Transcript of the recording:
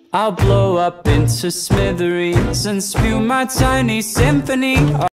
I'll blow up into smithereens and spew my tiny symphony.